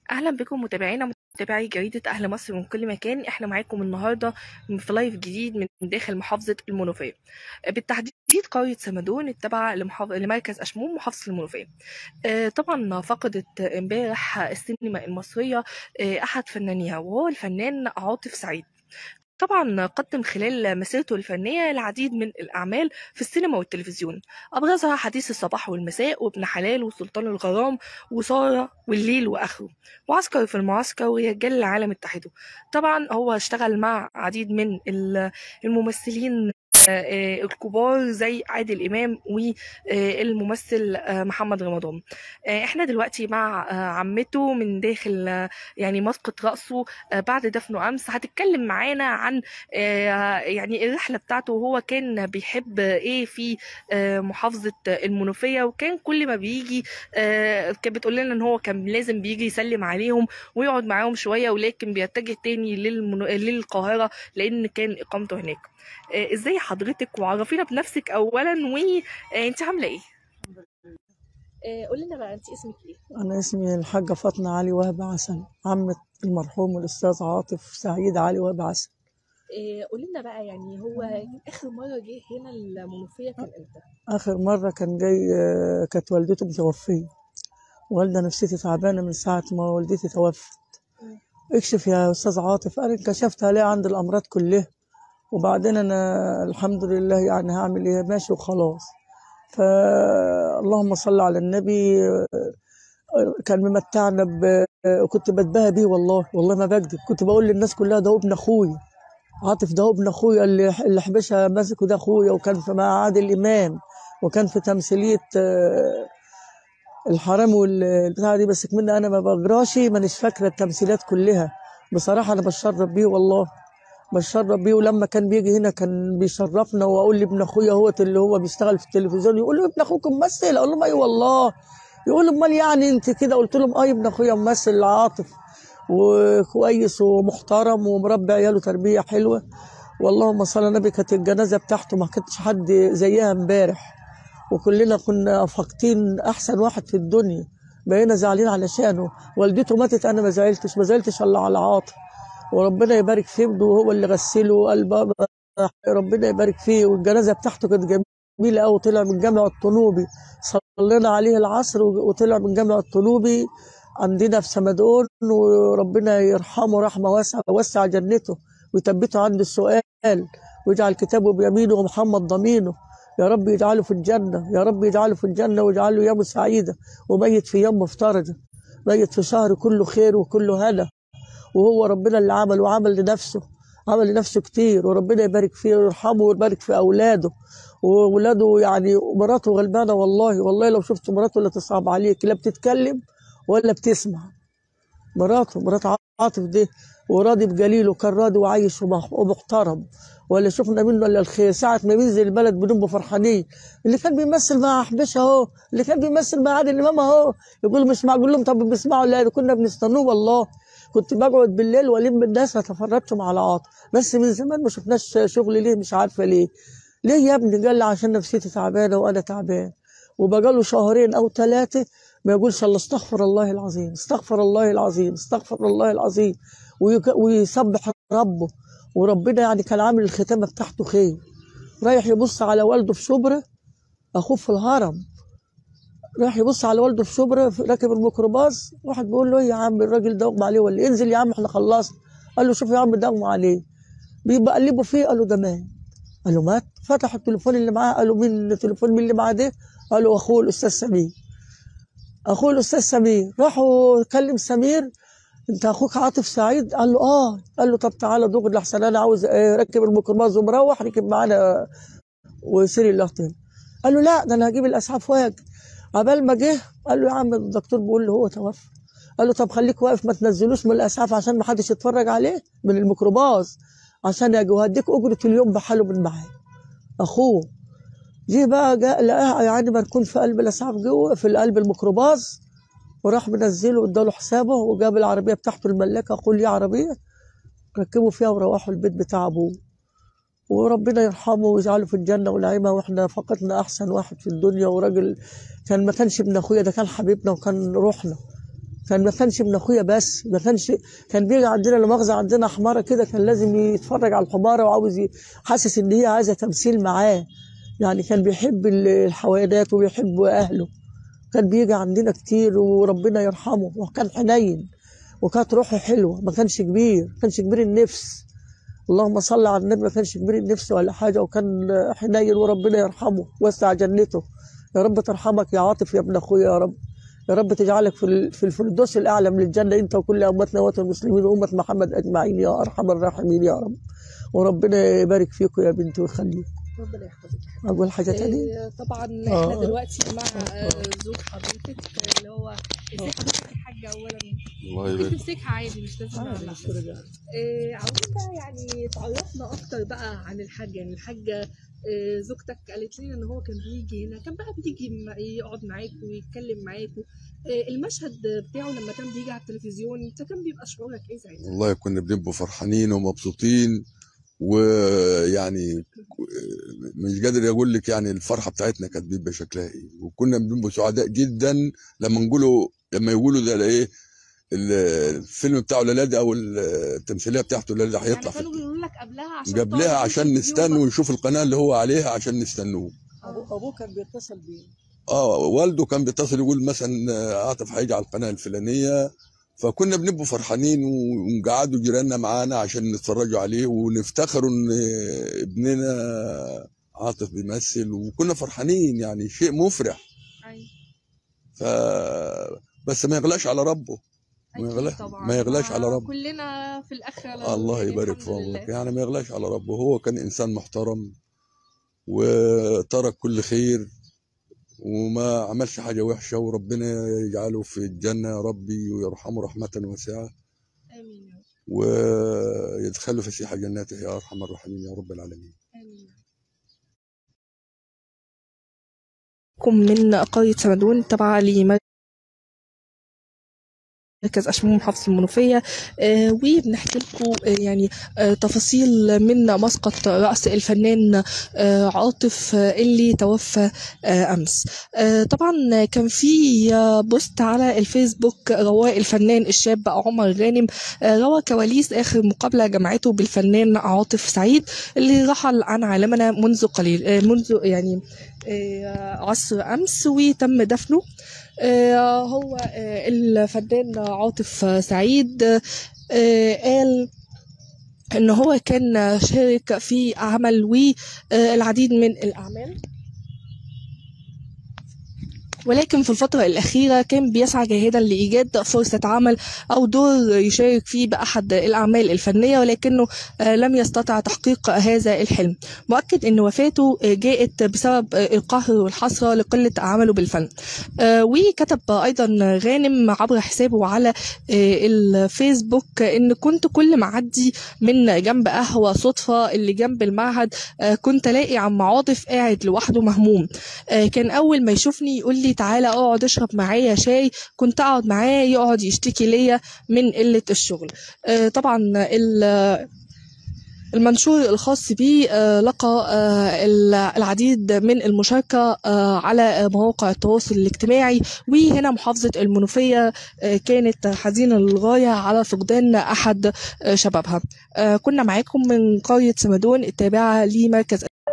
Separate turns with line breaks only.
أهلا بكم متابعينا متابعي جريدة أهل مصر من كل مكان. احنا معاكم النهاردة في لايف جديد من داخل محافظة المنوفية، بالتحديد قرية سمدون التابعة لمركز أشموم محافظة المنوفية. طبعا فقدت امبارح السينما المصرية أحد فنانيها، وهو الفنان عاطف سعيد. طبعا قدم خلال مسيرته الفنية العديد من الأعمال في السينما والتلفزيون، أبرزها حديث الصباح والمساء وابن حلال وسلطان الغرام وسارة والليل وآخره وعسكر في المعسكر ورجال العالم اتحدوا. طبعا هو اشتغل مع عديد من الممثلين الكبار زي عادل إمام والممثل محمد رمضان. احنا دلوقتي مع عمته من داخل يعني مسقط رأسه بعد دفنه أمس. هتتكلم معانا عن يعني الرحلة بتاعته، وهو كان بيحب ايه في محافظة المنوفية، وكان كل ما بيجي كانت بتقول لنا ان هو كان لازم بيجي يسلم عليهم ويقعد معاهم شوية، ولكن بيتجه تاني للقاهرة لأن كان إقامته هناك. ازاي حضرتك؟ وعرفينا بنفسك أولا، وانت عاملة ايه؟ قولي لنا بقى، انت اسمك ايه؟
أنا اسمي الحاجة فاطمة علي وهب عسل، عمة المرحوم الأستاذ عاطف سعيد علي وهب عسل.
قولي لنا بقى، يعني هو آخر مرة جه هنا المنوفية كان امتى؟
آخر مرة كان جاي كانت والدته متوفية، والدة نفسيتي تعبانة من ساعة ما والدتي توفت. اكشف يا أستاذ عاطف، أنا انكشفت عليه عند الأمراض كلها، وبعدين أنا الحمد لله يعني هعمل إيه، ماشي وخلاص. فاللهم صل على النبي. كان ممتعنا كنت بتباهى بيه، والله ما بكذب، كنت بقول للناس كلها ده ابن أخويا. عاطف ده ابن اخويا اللي حبشها ماسكه، ده اخويا، وكان في مع عادل امام، وكان في تمثيليه الحرام والبتاعه دي، بس كمان انا ما بقراش، مانيش فاكره التمثيلات كلها. بصراحه انا بتشرف بيه، والله بتشرف بيه. ولما كان بيجي هنا كان بيشرفنا، واقول لابن اخويا هو اللي هو بيشتغل في التلفزيون، يقول له ابن اخوك ممثل، اقول لهم اي والله. يقول امال يعني انت كده؟ قلت لهم اه ابن اخويا ممثل عاطف، وكويس ومحترم ومربي عياله تربيه حلوه. واللهم صل على النبي. كانت الجنازه بتاعته ما كانتش حد زيها امبارح، وكلنا كنا فاقدين احسن واحد في الدنيا، بقينا زعلانين علشانه. والدته ماتت، انا ما زعلتش الا على عاطف، وربنا يبارك فيه، وهو اللي غسله وقلبه، ربنا يبارك فيه. والجنازه بتاعته كانت جميله قوي، طلع من جامع الطنوبي، صلينا عليه العصر وطلع من جامع الطنوبي عندنا في سمدون، وربنا يرحمه رحمه واسعه، ووسع جنته ويثبته عند السؤال، ويجعل كتابه بيمينه ومحمد ضمينه. يا رب يجعله في الجنة، يا رب يجعله في الجنة، ويجعله يوم سعيدة، وميت في يوم مفترجة، ميت في شهر كله خير وكله هنا. وهو ربنا اللي عمل، وعمل لنفسه، عمل لنفسه كتير، وربنا يبارك فيه ويرحمه ويبارك في أولاده. وولاده يعني مراته غلبانة، والله لو شفت مراته لا تصعب عليك، لا بتتكلم ولا بتسمع. مرات عاطف دي، وراضي بجليله، كان راضي وعايش ومحترم، ولا شفنا منه الا الخير. ساعة ما بينزل البلد بنبقى فرحانين. اللي كان بيمثل مع حبيش اهو، اللي كان بيمثل مع عادل امام اهو، يقول مش معقول لهم. طب بيسمعوا؟ لا، كنا بنستنوه والله. كنت بقعد بالليل والم الناس اتفرجتهم على عاطف، بس من زمان ما شفناش شغل. ليه؟ مش عارفه ليه. ليه يا ابني؟ قال لي عشان نفسيتي تعبانه وانا تعبان. وبقاله شهرين او ثلاثه ما يقولش الا استغفر الله العظيم، استغفر الله العظيم، استغفر الله العظيم، ويسبح ربه. وربنا يعني كان عامل الختامه بتاعته خير. رايح يبص على والده في شبرا، اخوه في الهرم، راح يبص على والده في شبرا راكب الميكروباص، واحد بيقول له ايه يا عم الراجل ده اغمى عليه ولا إيه؟ انزل يا عم احنا خلصنا. قال له شوف يا عم ده اغمى عليه. بيبقى قلبه فيه، قال له ده مات. قال له مات؟ فتح التليفون اللي معاه، قال له مين التليفون؟ مين اللي معاه ده؟ قال له اخوه الاستاذ سمير. اخوه الاستاذ سمير. راحوا كلم سمير، انت اخوك عاطف سعيد؟ قال له اه. قال له طب تعالى دغري لحسن انا عاوز ركب الميكروباص ومروح، ركب معانا وسيري الاهتم. قال له لا، ده انا هجيب الاسعاف واجي. عبال ما جه قال له يا عم الدكتور بيقول له هو توفى. قال له طب خليك واقف، ما تنزلوش من الاسعاف عشان ما حدش يتفرج عليه من الميكروباص، عشان اجي وهديك اجره اليوم بحاله من معاه. اخوه جه بقى، جاء لقاه يعني مركون في قلب الاسعاف جوه في قلب الميكروباص، وراح منزله واداله حسابه، وجاب العربيه بتاعته الملاكه، اخوه ليه عربيه، ركبوا فيها وروحوا البيت بتاع ابوه. وربنا يرحمه ويجعله في الجنه ونعيمها. واحنا فقدنا احسن واحد في الدنيا، وراجل كان ما كانش ابن اخويا، ده كان حبيبنا وكان روحنا. ما كانش ابن اخويا بس، ما كانش، كان بيجي عندنا لا مؤاخذة عندنا حماره كده، كان لازم يتفرج على الحماره وعاوز حاسس ان هي عايزه تمثيل معاه. يعني كان بيحب الحيوانات وبيحب اهله. كان بيجي عندنا كتير وربنا يرحمه، وكان حنين وكانت روحه حلوه، ما كانش كبير، ما كانش كبير النفس. اللهم صل على النبي، ما كانش كبير النفس ولا حاجه، وكان حنين وربنا يرحمه ووسع جنته. يا رب ترحمك يا عاطف يا ابن اخويا، يا رب، يا رب تجعلك في الفردوس الاعلى من الجنه، انت وكل امتنا والمسلمين وامه محمد اجمعين يا ارحم الراحمين يا رب. وربنا يبارك فيكم يا بنتي ويخليك.
ربنا يحفظك.
اقول حاجه تانية؟
طبعا احنا دلوقتي مع زوج حضرتك اللي هو ازاي حضرتك الحاجه اولا.
الله يبارك.
ممكن تمسكها عادي مش لازم عاوزين بقى يعني تعرفنا اكتر بقى عن الحاجه. يعني الحاجه زوجتك قالت لنا ان هو كان بيجي هنا، كان بقى بيجي يقعد معاكم ويتكلم معاكم. المشهد بتاعه لما كان بيجي على التلفزيون انت كان بيبقى شعورك ايه ساعتها؟
والله كنا بنبقى فرحانين ومبسوطين، ويعني مش قادر اقول لك يعني الفرحه بتاعتنا كانت بيبقى شكلها ايه، وكنا بنبقى سعداء جدا لما يقولوا ده ايه الفيلم بتاعه ليلادي او التمثيليه بتاعته ليلادي هيطلع.
يعني كانوا بيقولوا لك قبلها
قبلها عشان نستنى ونشوف القناه اللي هو عليها عشان نستنوه.
ابوه كان بيتصل بيه.
والده كان بيتصل يقول مثلا عاطف هيجي على القناه الفلانيه، فكنا بنبقوا فرحانين ونقعدوا جيراننا معانا عشان نتفرجوا عليه ونفتخروا ان ابننا عاطف بيمثل، وكنا فرحانين، يعني شيء مفرح. ف بس ما يغلاش على ربه، ما يغلاش على ربه.
كلنا في الاخره
الله يبارك في عمرك، يعني ما يغلاش على ربه. هو كان انسان محترم وترك كل خير وما عملش حاجة وحشة، وربنا يجعله في الجنة يا ربي ويرحمه رحمة واسعة.
آمين.
ويدخله فسيح جناته يا أرحم الراحمين يا رب العالمين.
آمين. من قرية سمدون تبع لمركز أشموم محافظة المنوفية، وبنحكي لكم يعني تفاصيل من مسقط رأس الفنان عاطف اللي توفى أمس. طبعا كان في بوست على الفيسبوك رواه الفنان الشاب عمر غانم، روى كواليس آخر مقابلة جمعته بالفنان عاطف سعيد اللي رحل عن عالمنا منذ قليل، منذ يعني عصر أمس وتم دفنه. هو الفنان عاطف سعيد قال ان هو كان شارك في عمل والعديد من الاعمال، ولكن في الفترة الأخيرة كان بيسعى جاهدا لإيجاد فرصة عمل أو دور يشارك فيه بأحد الأعمال الفنية، ولكنه لم يستطع تحقيق هذا الحلم، مؤكد أن وفاته جاءت بسبب القهر والحسرة لقلة عمله بالفن. وكتب أيضا غانم عبر حسابه على الفيسبوك أن كنت كل ما أعدي من جنب قهوة صدفة اللي جنب المعهد كنت ألاقي عم عاطف قاعد لوحده مهموم. كان أول ما يشوفني يقول لي تعالى اقعد اشرب معايا شاي، كنت اقعد معاه يقعد يشتكي ليا من قلة الشغل. طبعا المنشور الخاص به لقى العديد من المشاركة على مواقع التواصل الاجتماعي، وهنا محافظة المنوفية كانت حزينة للغاية على فقدان أحد شبابها. كنا معاكم من قرية سمدون التابعة لمركز